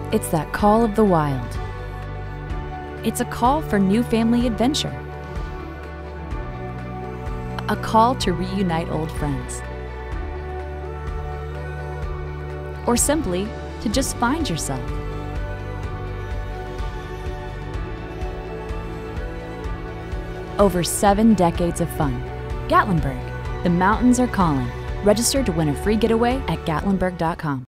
It's that call of the wild. It's a call for new family adventure. A call to reunite old friends. Or simply to just find yourself. Over 7 decades of fun. Gatlinburg, the mountains are calling. Register to win a free getaway at Gatlinburg.com.